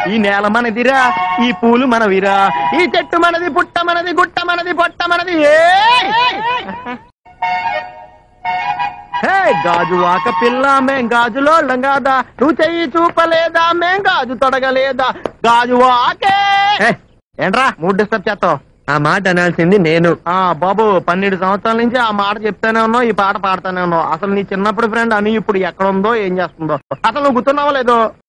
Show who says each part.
Speaker 1: ఈ నేల మనదిరా, ఈ పూలు మనవిరా, ఈ చెట్టు మనది, పుట్ట మనది, గుట్ట మనది, పొట్ట మనది. గాజు వాక పిల్ల మేం గాజులోళ్ళం కాదా, నువ్వు చెయ్యి చూపలేదా మేం గాజు తొడగలేదా, గాజు వాకే. ఏంట్రా మూడు డిస్టర్బ్ చేస్తావు? ఆ మాట అనాల్సింది నేను. బాబు 12 సంవత్సరాల నుంచి ఆ మాట చెప్తానే ఉన్నావు, ఈ పాట పాడుతానే ఉన్నావు. అసలు నీ చిన్నప్పుడు ఫ్రెండ్ అని ఇప్పుడు ఎక్కడ ఉందో ఏం చేస్తుందో అసలు నువ్వు గుర్తున్నావో లేదో?